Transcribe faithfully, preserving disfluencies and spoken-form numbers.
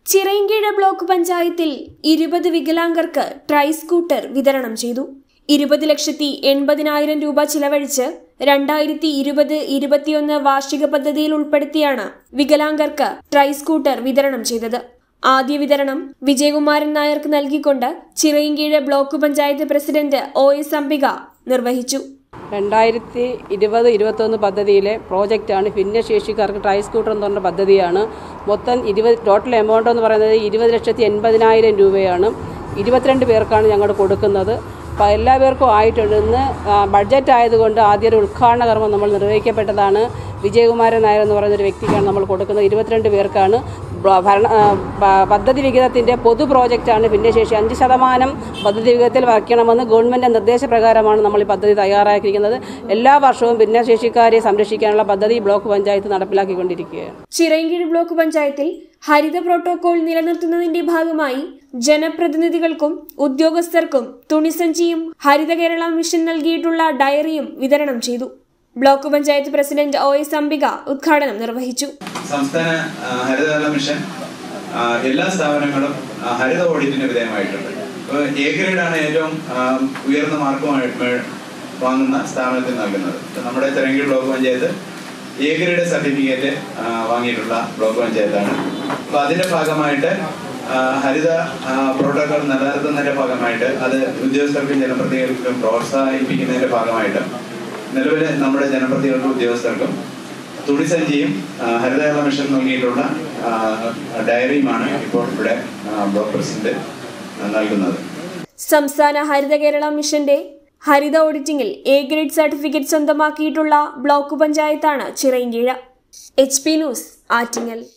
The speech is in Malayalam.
ചിറയൻകീഴ് ബ്ലോക്ക് പഞ്ചായത്തിൽ ഇരുപത് വികലാംഗർക്ക് ട്രൈ സ്കൂട്ടർ വിതരണം ചെയ്തു. ഇരുപത് ലക്ഷത്തി എൺപതിനായിരം രൂപ ചിലവഴിച്ച് രണ്ടായിരത്തി ഇരുപത് ഇരുപത്തിയൊന്ന് വാർഷിക പദ്ധതിയിൽ ഉൾപ്പെടുത്തിയാണ് വികലാംഗർക്ക് ട്രൈ സ്കൂട്ടർ വിതരണം ചെയ്തത്. ആദ്യ വിതരണം വിജയകുമാരൻ നായർക്ക് നൽകിക്കൊണ്ട് Chirayinkeezhu block panchayat president O S Ambika നിർവഹിച്ചു. രണ്ടായിരത്തി ഇരുപത് ഇരുപത്തൊന്ന് പദ്ധതിയിലെ പ്രോജക്റ്റാണ് ഭിന്നശേഷിക്കാർക്ക് ട്രൈ സ്കൂട്ടർ എന്ന് പറഞ്ഞ പദ്ധതിയാണ്. മൊത്തം ഇരുപത് ടോട്ടൽ എമൗണ്ട് എന്ന് പറയുന്നത് ഇരുപത് ലക്ഷത്തി എൺപതിനായിരം രൂപയാണ്. ഇരുപത്തിരണ്ട് പേർക്കാണ് ഞങ്ങൾ കൊടുക്കുന്നത്. അപ്പോൾ എല്ലാ പേർക്കും ആയിട്ടുണ്ട്. ഇന്ന് ബഡ്ജറ്റ് ആയതുകൊണ്ട് ആദ്യ ഒരു ഉദ്ഘാടന കർമ്മം നമ്മൾ നിർവഹിക്കപ്പെട്ടതാണ്. വിജയകുമാരൻ നായർ എന്ന് പറയുന്നൊരു വ്യക്തിക്കാണ് നമ്മൾ കൊടുക്കുന്നത്. ഇരുപത്തിരണ്ട് പേർക്കാണ്. ഭരണ പദ്ധതി വിഹിതത്തിൻ്റെ പൊതു പ്രോജക്റ്റാണ് ഭിന്നശേഷി. അഞ്ച് ശതമാനം പദ്ധതി വിഹിതത്തിൽ വയ്ക്കണമെന്ന് ഗവൺമെൻറ് നിർദ്ദേശപ്രകാരമാണ് നമ്മൾ ഈ പദ്ധതി തയ്യാറാക്കിയിരിക്കുന്നത്. എല്ലാ വർഷവും ഭിന്നശേഷിക്കാരെ സംരക്ഷിക്കാനുള്ള പദ്ധതി ബ്ലോക്ക് പഞ്ചായത്ത് നടപ്പിലാക്കിക്കൊണ്ടിരിക്കുകയാണ്. ചിറയൻകീഴ് ബ്ലോക്ക് പഞ്ചായത്തിൽ ഹരിത പ്രോട്ടോകോൾ നിലനിർത്തുന്നതിന്റെ ഭാഗമായി ജനപ്രതിനിധികൾക്കും ഉദ്യോഗസ്ഥർക്കും തുണിസഞ്ചിയും ഹരിത കേരള മിഷൻ നൽകിയിട്ടുള്ള ഡയറിയും വിതരണം ചെയ്തു. Block panchayat president O S Ambika ഉദ്ഘാടനം നിർവഹിച്ചു. സംസ്ഥാന ഹരിത കേരള മിഷൻ എല്ലാ സ്ഥാപനങ്ങളും ഹരിത ഓഡിറ്റിന് വിധേയമായിട്ടുണ്ട്. എ ഗ്രേഡാണ് ഏറ്റവും ഉയർന്ന മാർക്ക് വാങ്ങുന്ന സ്ഥാപനത്തിന് നൽകുന്നത്. നമ്മുടെ Chirayinkeezhu block panchayat A grade certificate വാങ്ങിയിട്ടുള്ള ബ്ലോക്ക് പഞ്ചായത്താണ്. അപ്പോൾ അതിന്റെ ഭാഗമായിട്ട് ഹരിത പ്രോട്ടോകോൾ നിലനിർത്തുന്നതിന്റെ ഭാഗമായിട്ട് അത് ഉദ്യോഗസ്ഥർക്കും ജനപ്രതിനിധികൾക്കും പ്രോത്സാഹിപ്പിക്കുന്നതിന്റെ ഭാഗമായിട്ട് നിലവിലെ നമ്മുടെ ജനപ്രതിനിധികൾക്കും ഉദ്യോഗസ്ഥർക്കും തുണിസഞ്ചിയും ഹരിത കേരള മിഷൻ നൽകിയിട്ടുള്ള ഡയറിയുമാണ് ഇപ്പോൾ ഇവിടെ ബ്ലോക്ക് പ്രസിഡന്റ് നൽകുന്നത്. സംസ്ഥാന ഹരിത കേരള മിഷന്റെ ഹരിത ഓഡിറ്റിംഗിൽ എ ഗ്രേഡ് സർട്ടിഫിക്കറ്റ് സ്വന്തമാക്കിയിട്ടുള്ള ബ്ലോക്ക് പഞ്ചായത്താണ് Chirayinkeezhu. H P news, Attingal.